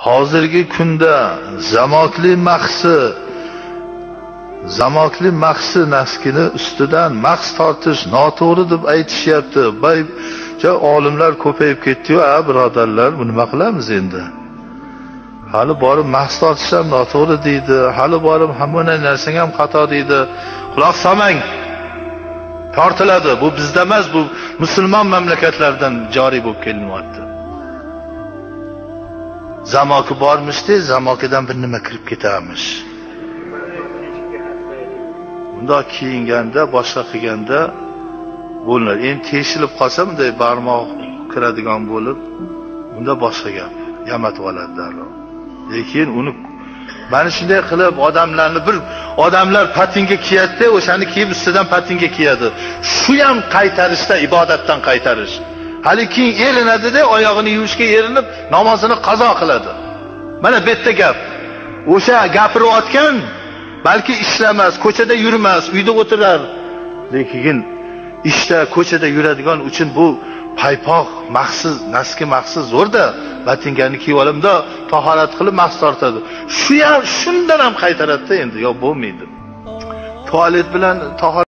hozirgi kunda zamokli maxsi naskini ustidan mahs tortish noto'g'ri deb aytishyapti. Olimlar ko'payib ketdi-yu, birodarlar, bu nima qilamiz endi? Hali borib mahs tortish ham noto'g'ri deydi, hali borib hamma narsang ham xato deydi. Quloq solmang. Tortiladi. Bu bizda emas, bu musulmon mamlakatlardan joriy bo'lib kelinyapti. Zamoki bormishdi, zamokidan bir nima kirib ketarmish. Bunda kiyinganda, boshqa qilganda bo'lar. Endi teshilib qolsa, bunday barmoq kiradigan bo'lib, bunda boshqa gap. Yamatib oladi darrov. Lekin uni mana shunday qilib odamlar patinga kiyadi, o'shani kiyib ustidan patinga kiyadi. Shu ham qaytarishda, ibodatdan qaytarish. Hali keyin erinadi-da, oyog'ini yuvishga erinib, namozini qazo qiladi. Mana bu yerda gap. O'sha gapirayotgan balki ishlamas, ko'chada yurmas, uyda o'tirar. Lekin ishda, ko'chada yuradigan uchun bu paypoq maxsiz, naski maxsiz zo'rda. Batingani kiyib olamda, tahorat qilib mahs tortadi. Shu ham shundan ham qaytaradi-da endi, yo bo'lmaydi. Tualet bilan tahorat